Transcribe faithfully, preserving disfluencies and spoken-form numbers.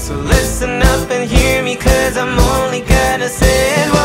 So listen up and hear me, cause I'm only gonna say it once.